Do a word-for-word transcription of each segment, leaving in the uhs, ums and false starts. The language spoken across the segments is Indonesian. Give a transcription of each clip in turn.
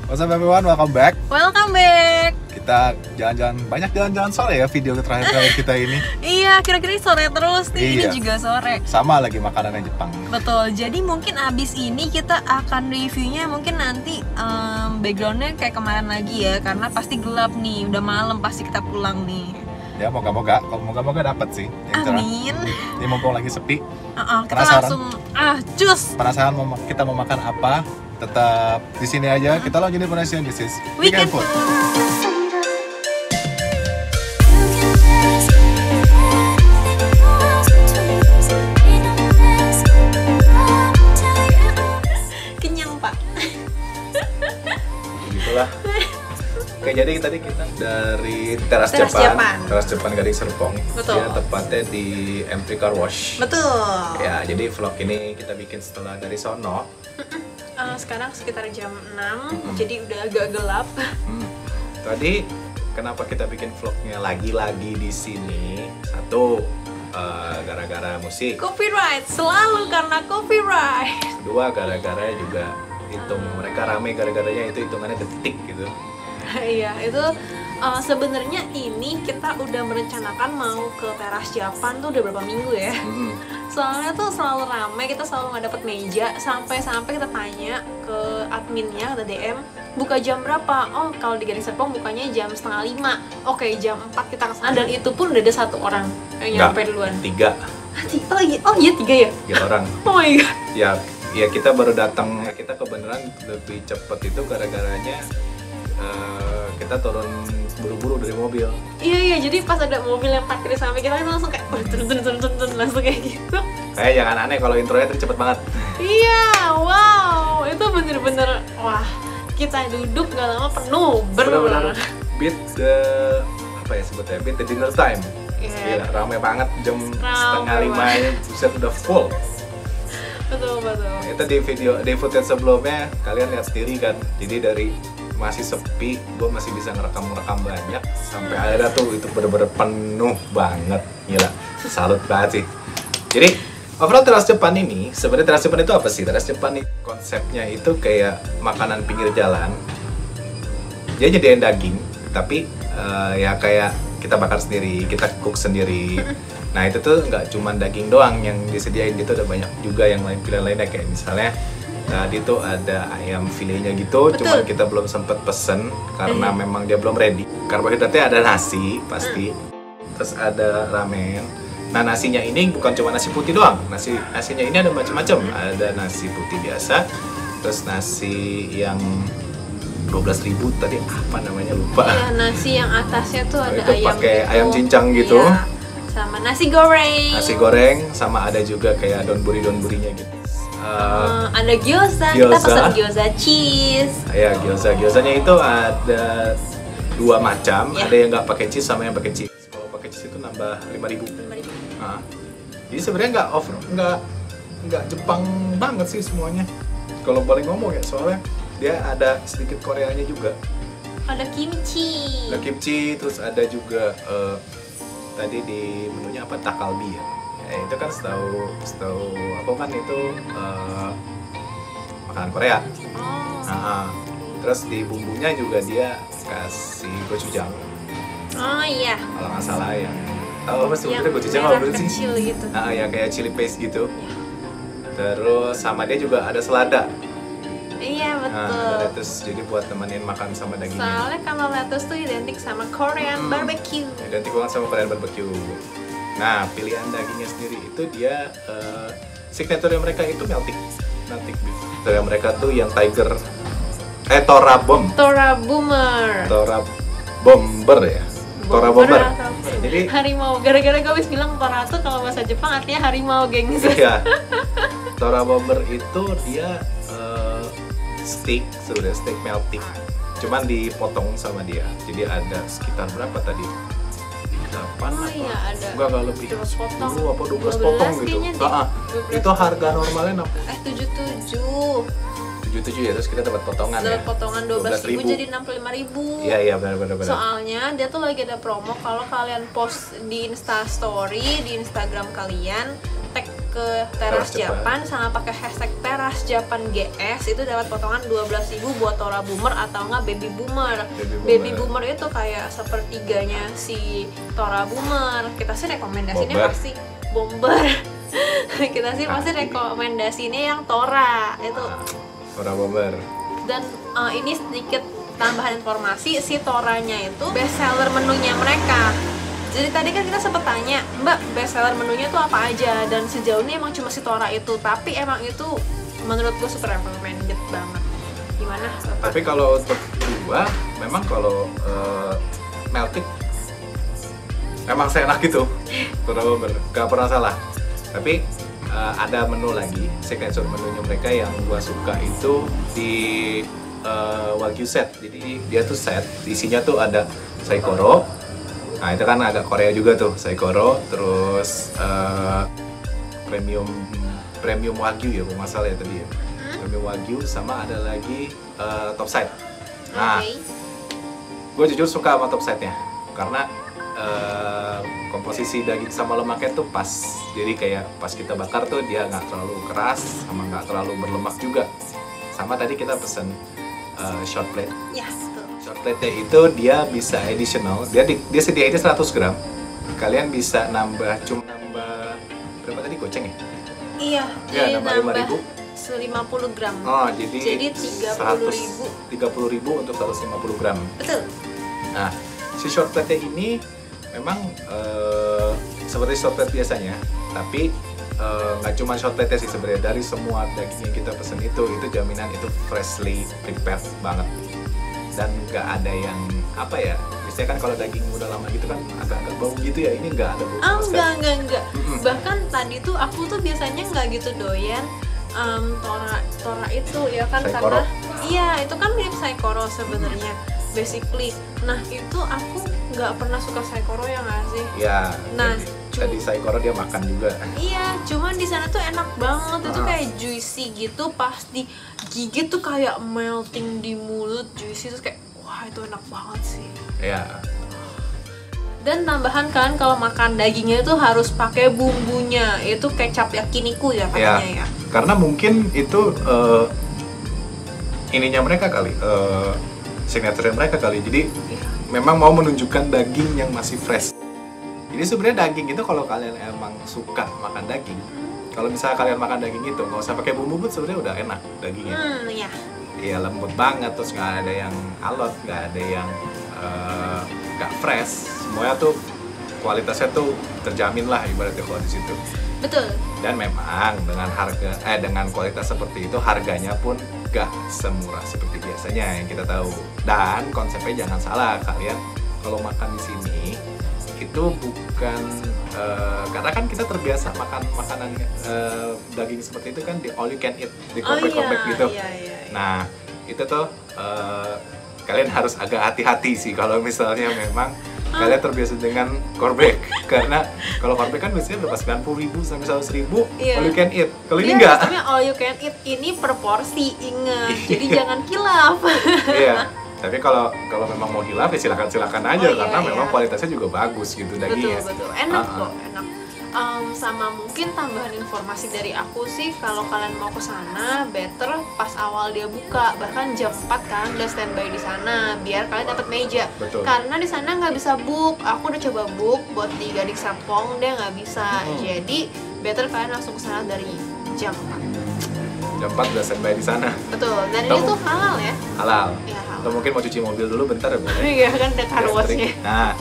What's up everyone, welcome back. Welcome back. Kita jalan-jalan, banyak jalan-jalan sore ya video terakhir-terakhir kita ini. Iya, kira-kira sore terus nih, Iya. ini juga sore. Sama lagi makanannya Jepang. Betul, jadi mungkin abis ini kita akan reviewnya mungkin nanti um, backgroundnya kayak kemarin lagi ya. Karena pasti gelap nih, udah malam pasti kita pulang nih. Ya moga-moga, kalau moga-moga dapat sih yang cerah. Amin. Ini mumpung lagi sepi. Uh-uh, kita Penasaran? langsung, ah cus. Penasaran mau, kita mau makan apa? Tetap di sini aja. Kita langsung di Indonesia. This is Weekend Food. Kenyang pak. Begitulah. Oke, jadi tadi kita dari Teras, Teras Jepang, Jepang. Teras Jepang Gading Serpong. Betul. Dia tepatnya di M tiga Car Wash. Betul. Ya, jadi vlog ini kita bikin setelah dari sono. Uh, sekarang sekitar jam enam, Mm-mm. jadi udah agak gelap. Hmm. Tadi kenapa kita bikin vlognya lagi-lagi di sini? Satu, eh, gara-gara musik. Copyright, selalu karena copyright. Kedua, gara-gara juga hitung mereka rame gara-garanya itu hitungannya detik gitu. Iya, itu uh, sebenarnya ini kita udah merencanakan mau ke Teras Jepang tuh udah berapa minggu ya. Hmm. Soalnya tuh selalu ramai, kita selalu nggak dapet meja. Sampai-sampai kita tanya ke adminnya, kita D M, buka jam berapa? Oh, kalau di Gading Serpong bukanya jam setengah lima. Oke, jam empat kita kesana, dan itu pun udah ada satu orang yang nyampe duluan. Tiga, Ah, tiga. Oh iya, oh iya tiga ya? tiga orang. Oh my god. Ya, ya kita baru datang. Kita kebenaran lebih cepet itu gara-garanya eh, kita turun buru-buru dari mobil. Iya iya, jadi pas ada mobil yang parkir di samping kita, kita langsung kayak oh, turun turun turun turun turun, langsung kayak gitu. Kayak jangan aneh kalau intronya tadi cepet banget. Iya, wow, itu bener-bener wah, kita duduk gak lama penuh ber. Benar-benar beat the apa ya sebutnya beat the dinner time. Iya. Gila, rame banget jam Rame setengah lima banget. ya bisa udah full. Betul betul. Itu di video di footage sebelumnya kalian lihat sendiri kan. Jadi dari masih sepi, gue masih bisa ngerekam-ngerekam banyak sampai akhirnya tuh itu bener-bener penuh banget, gila, salut banget sih. Jadi overall Teras Jepang ini sebenarnya Teras Jepang itu apa sih? Teras Jepang ini konsepnya itu kayak makanan pinggir jalan. Dia nyediain daging, tapi eh, ya kayak kita bakar sendiri, kita cook sendiri. Nah itu tuh nggak cuma daging doang yang disediain, itu ada banyak juga yang lain pilihan lainnya kayak misalnya tadi tuh ada ayam filenya gitu, Betul. cuman kita belum sempet pesen karena Mhm. memang dia belum ready. Karbohidratnya ada nasi pasti, terus ada ramen. Nah nasinya ini bukan cuma nasi putih doang, nasi nasinya ini ada macam-macam. Ada nasi putih biasa, terus nasi yang dua belas ribu tadi apa namanya lupa. Iya, nasi yang atasnya tuh ada Itu ayam pakai gitu. ayam cincang gitu. Iya. Sama nasi goreng. Nasi goreng sama ada juga kayak donburi donburinya gitu. Uh, Eh, ada gyoza. kita gyoza. pesan gyoza cheese. ya gyoza gyozanya itu ada dua macam, Ya. ada yang nggak pakai cheese sama yang pakai cheese. Kalau pakai cheese itu nambah lima ribu. Nah, jadi sebenarnya nggak over, nggak nggak Jepang banget sih semuanya. Kalau boleh ngomong ya, soalnya dia ada sedikit Koreanya juga. Ada kimchi. Ada kimchi, terus ada juga eh, tadi di menunya apa takalbi ya. Eh, itu kan setahu setahu aku kan itu eh, makanan Korea. Oh. Nah, terus di bumbunya juga dia kasih gochujang Oh iya. kalau nggak salah ya. Tahu apa sih Yang sebenarnya gochujang merah apa sih? kecil gitu. Nah, ya kayak chili paste gitu. Iya. Terus sama dia juga ada selada. Iya Nah, betul. ada lettuce jadi buat temenin makan sama dagingnya. Soalnya kalau lettuce tuh identik sama Korean Hmm. barbecue. Identik banget sama Korean barbecue. Nah, pilihan dagingnya sendiri itu dia uh, signature mereka itu melting, melting beef. Dari mereka tuh yang tiger, eh Tora Bomb, Tora Boomer. Tora Bomber ya, Tora Bomber. atau- Jadi harimau. Gara-gara gue habis bilang Tora tuh kalau bahasa Jepang artinya harimau, gengs. ya, Tora Bomber itu dia uh, steak, sebenarnya steak melting, cuman dipotong sama dia. Jadi ada sekitar berapa tadi? delapan Oh apa? iya, ada Enggak, enggak lebih. dua belas potong. sepuluh apa dua belas dua belas potong gitu. kayaknya deh. Ah, ah. dua belas. Itu harga normalnya enam Eh tujuh puluh tujuh. tujuh puluh tujuh ya, terus kita dapat potongan ya. Dapat potongan dua belas ribu jadi enam puluh lima ribu. Iya, iya benar benar benar. Soalnya dia tuh lagi ada promo kalau kalian post di Insta Story, di Instagram kalian, tag ke Teras Teras Japan. Japan sama pakai hashtag Teras Japan G S itu dapat potongan dua belas ribu buat Tora Boomer atau enggak Baby Boomer. Baby Boomer. Baby Boomer itu kayak sepertiganya si Tora Boomer. Kita sih rekomendasinya Bomber. pasti Bomber. Kita sih Ah, pasti ini. rekomendasinya yang Tora itu. Tora Bomber. Dan uh, ini sedikit tambahan informasi, si Toranya itu best seller menunya mereka. Jadi tadi kan kita sempat tanya, Mbak, best seller menunya tuh apa aja? Dan sejauh ini emang cuma si Tora itu, tapi emang itu menurut gue super recommended banget. Gimana? Bapak? Tapi kalau untuk gua, memang kalau uh, melting emang seenak gitu. Tora Bomber, gak pernah salah. Tapi uh, ada menu lagi, signature menunya mereka yang gua suka itu di uh, Wagyu set. Jadi dia tuh set, isinya tuh ada saikoro. Nah itu kan agak Korea juga tuh, saikoro, terus uh, premium premium Wagyu ya, kalau nggak salah ya tadi ya. Premium Wagyu sama ada lagi uh, top side. Nah, Oke. gue jujur suka sama top side-nya karena uh, komposisi daging sama lemaknya tuh pas. Jadi kayak pas kita bakar tuh dia nggak terlalu keras sama nggak terlalu berlemak juga. Sama tadi kita pesen uh, short plate. Ya, betul. Short plate-nya itu dia bisa additional, dia di, dia sediainnya seratus gram. Kalian bisa nambah, cuma nambah berapa tadi goceng ya? Iya, Ya, jadi nambah lima ribu. lima puluh gram. Oh, jadi, Jadi tiga puluh ribu. tiga puluh ribu untuk seratus lima puluh gram. Betul. Nah, si short plate ini memang eh, seperti short plate biasanya, tapi eh, nggak cuma short plate sih sebenarnya, dari semua daging yang kita pesen itu, itu jaminan itu freshly prepared banget. Dan nggak ada yang apa ya, biasanya kan kalau daging udah lama gitu kan agak-agak bau gitu ya, ini nggak ada bau Ah, sama sekali. enggak, enggak, enggak. Mm-mm. Bahkan tadi tuh aku tuh biasanya nggak gitu doyan um, tora tora itu ya kan, Saikoro. karena iya itu kan mirip saikoro sebenarnya basically. Nah itu aku nggak pernah suka saikoro ya nggak sih? Ya, Nah, tadi, tadi saikoro dia makan juga. Iya, cuman di sana tuh enak banget, itu Ah. kayak juicy gitu, pas digigit tuh kayak melting di mulut, juicy terus kayak wah itu enak banget sih. Ya, Dan tambahan kan kalau makan dagingnya itu harus pakai bumbunya, itu kecap yakiniku ya ya, katanya ya. karena mungkin itu eh, ininya mereka kali, eh, signature mereka kali. Jadi memang mau menunjukkan daging yang masih fresh. Jadi sebenarnya daging itu kalau kalian emang suka makan daging, kalau misalnya kalian makan daging itu nggak usah pakai bumbu pun sebenarnya udah enak dagingnya. Hmm, ya. Iya lembut banget, terus nggak ada yang alot, nggak ada yang eh, nggak fresh. Semuanya tuh kualitasnya tuh terjamin lah ibaratnya kalau di situ. Betul. Dan memang dengan harga eh dengan kualitas seperti itu harganya pun gak semurah seperti biasanya yang kita tahu. Dan konsepnya jangan salah, kalian kalau makan di sini itu bukan eh, karena kan kita terbiasa makan makanan eh, daging seperti itu kan di all you can eat, di Oh iya, korek-korek gitu. iya, iya, iya. Nah, itu tuh eh, kalian harus agak hati-hati sih kalau misalnya memang kalian terbiasa dengan korbek. Karena kalau korbek kan biasanya berapa, sembilan puluh ribu sampai seratus ribu Iya. all you can eat. Kalau ini Dia enggak. sistemnya all you can eat, ini per porsi, ingat. Jadi jangan kilaf. Iya. Tapi kalau kalau memang mau hilaf ya silakan silakan aja, Oh, iya, karena iya. memang kualitasnya juga bagus gitu Betul, dagingnya. betul. Enak Ah, ah. kok, enak. Um, sama mungkin tambahan informasi dari aku sih, kalau kalian mau ke sana better pas awal dia buka, bahkan jam empat kan udah standby di sana biar kalian dapat meja. Betul. Karena di sana nggak bisa book. Aku udah coba book buat di Gading Serpong, dia nggak bisa. Hmm. Jadi better kalian langsung ke sana dari jam empat. Jam empat udah standby di sana. Betul. Dan Tahu. ini tuh halal ya. Halal. Iya, halal. Atau mungkin mau cuci mobil dulu bentar ya, Bu. Iya kan ada car wash-nya. Nah,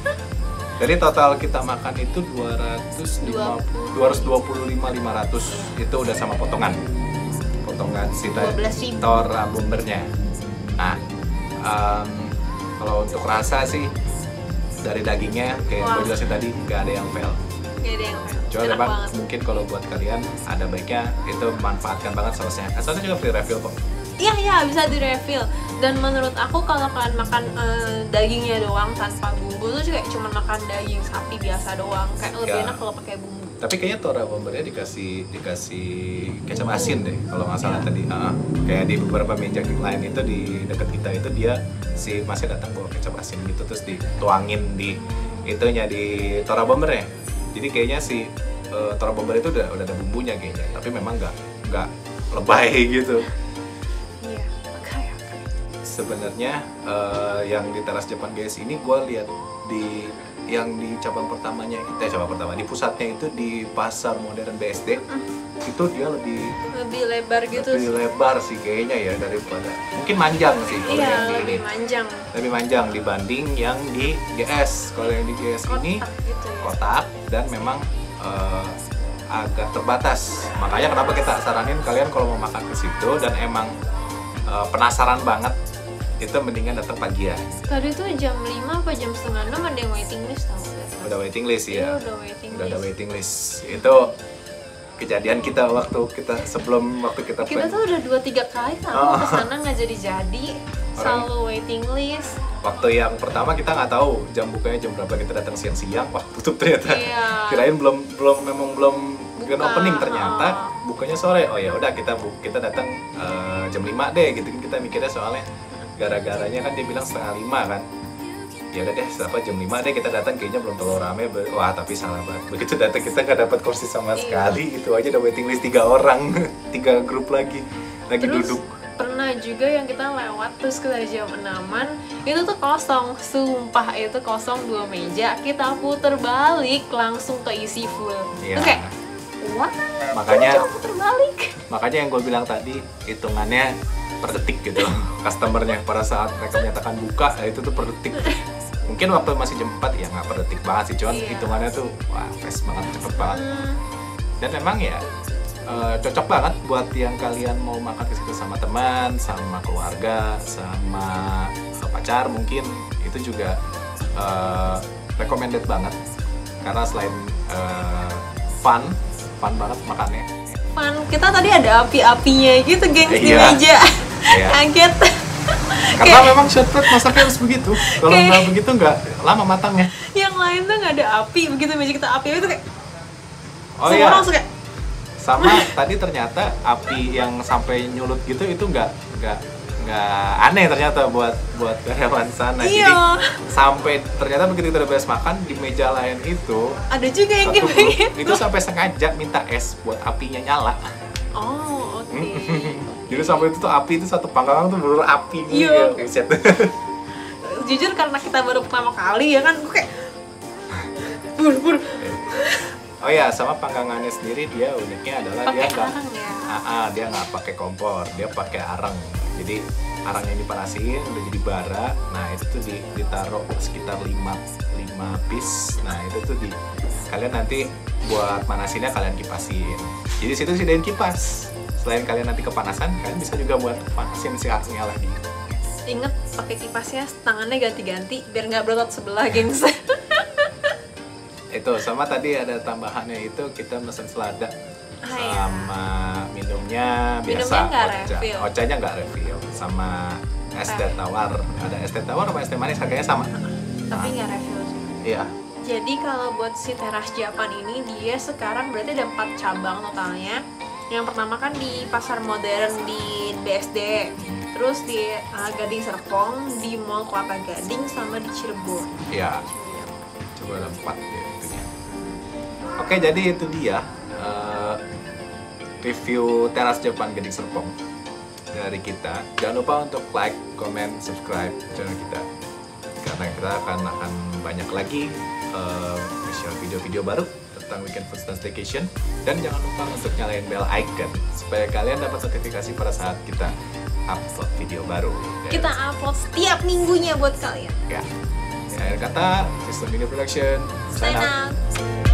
jadi total kita makan itu dua ratus lima puluh, dua ratus dua puluh lima ribu lima ratus itu udah sama potongan. Potongan si dua belas ribu. Tora Bombernya. Nah, em, kalau untuk rasa sih dari dagingnya kayak Wah. gue jelasin tadi nggak ada yang fail. Gak ada yang fail. Cuma Enak memang banget. mungkin kalau buat kalian ada baiknya itu manfaatkan banget sausnya. Eh, sausnya juga free refill kok. Iya, iya, bisa di refill. Dan menurut aku kalau kalian makan eh, dagingnya doang tanpa bumbu tuh kayak cuma makan daging sapi biasa doang. Kayak lebih Ya. enak kalau pakai bumbu. Tapi kayaknya Tora Bombernya dikasih dikasih kecap asin deh kalau nggak salah tadi. Ah, kayak di beberapa meja lain itu di dekat kita itu dia si masih datang bawa kecap asin gitu terus dituangin di itunya di Tora Bombernya. Jadi kayaknya si uh, taruh bomber itu udah udah ada bumbunya kayaknya, tapi memang nggak nggak lebay gitu. Iya, oke oke. Sebenarnya uh, yang di teras Jepang G S ini gue lihat di yang di cabang pertamanya, eh cabang pertama di pusatnya itu di pasar modern B S D, mm. itu dia lebih lebih lebar gitu. Lebih lebar sih kayaknya ya daripada, mungkin manjang sih kalau iya, yang di lebih ini. manjang. Lebih manjang dibanding yang di G S. Kalau yang di G S Kotak ini gitu ya. kotak dan memang uh, agak terbatas. Makanya kenapa kita saranin kalian kalau mau makan ke situ dan emang uh, penasaran banget, itu mendingan datang pagian. Tadi tuh jam lima apa jam setengah enam ada yang waiting list tau gak? Udah waiting list ya. Iya, udah waiting Udah list. ada waiting list. Itu kejadian kita waktu kita sebelum waktu kita Kita plan. tuh udah dua tiga kali tau Oh. kesana nggak jadi-jadi, selalu waiting list. Waktu yang pertama kita nggak tahu jam bukanya jam berapa, kita datang siang-siang, wah tutup ternyata. Iya. Kirain belum belum memang belum grand Buka, opening, ternyata uh. bukanya sore. Oh ya udah kita bu kita datang uh, jam lima deh gitu, kita mikirnya soalnya gara-garanya kan dia bilang setengah lima kan. Ya udah deh, apa jam lima deh kita datang, kayaknya belum terlalu rame. Wah tapi salah banget, begitu datang kita nggak dapat kursi sama Iya. sekali. Itu aja udah waiting list tiga orang tiga grup lagi lagi Terus duduk. pernah juga yang kita lewat terus kita jam enaman itu tuh kosong, sumpah itu kosong dua meja, kita puter balik langsung ke isi full. Iya. Terus kayak what? Makanya- Kok puter balik? Makanya yang gue bilang tadi, hitungannya per detik gitu. Customernya pada saat mereka menyatakan buka, ya itu tuh per detik. Mungkin waktu masih jam empat ya nggak per detik banget sih, cuman Iya. hitungannya tuh wah fast banget, cepet banget. Hmm, Dan memang ya eh, cocok banget buat yang kalian mau makan ke situ sama teman, sama keluarga, sama pacar mungkin, itu juga eh, recommended banget. Karena selain eh, fun, fun banget makannya. fun. Kita tadi ada api-apinya gitu, gengs, di Iya. meja. Iya. Kaget. Karena Kayak- memang shortbread masaknya harus begitu. Kalau Kayak- nggak begitu nggak lama matangnya. Yang lain tuh nggak ada api, begitu meja kita api itu kayak Oh semua iya. orang langsung kayak Sama tadi ternyata api yang sampai nyulut gitu itu nggak nggak nggak aneh ternyata buat buat karyawan sana. Jadi iya. sampai ternyata begitu kita udah beres makan di meja lain itu Ada juga yang satu kayak grup gitu. itu sampai sengaja minta es buat apinya nyala. Oh, oke. Jadi sampai itu tuh api itu satu pangkalan tuh bener api gitu Iya. ya. Buset. Jujur karena kita baru pertama kali ya kan, gue kayak bur bur Oh ya, sama panggangannya sendiri dia uniknya adalah dia pakai nggak arang ya. Ah, ah, dia nggak pakai kompor, dia pakai arang. Jadi arang yang dipanasin udah jadi bara. Nah itu tuh di, ditaruh sekitar lima piece. Nah itu tuh di kalian nanti buat manasinnya kalian kipasin. Jadi situ sediain kipas. Selain kalian nanti kepanasan, kalian bisa juga buat panasin si arangnya lagi. Ingat pakai kipasnya, tangannya ganti-ganti biar nggak berotot sebelah, gengs. Itu sama tadi ada tambahannya itu kita mesen selada Ah, iya. sama minumnya biasa. Minumnya nggak ocha. refill. Ochanya nggak refill, sama es teh tawar. Ada es teh tawar sama es teh manis, harganya sama. Tapi nggak refill sih. Iya. Jadi kalau buat si teras Japan ini, dia sekarang berarti ada empat cabang totalnya. Yang pertama kan di pasar modern di B S D, terus di uh, Gading Serpong, di Mall Kelapa Gading, sama di Cirebon. Iya. Coba ada empat ya itunya. Oke, jadi itu dia eh, review teras Jepang Gading Serpong dari kita. Jangan lupa untuk like, comment, subscribe channel kita, karena kita akan akan banyak lagi eh, share video-video baru tentang Weekend Food Stand Staycation. Dan jangan lupa untuk nyalain bell icon supaya kalian dapat notifikasi pada saat kita upload video baru. Dan- Kita upload setiap minggunya buat kalian. Ya. Di akhir kata, System Media Production. Sign out.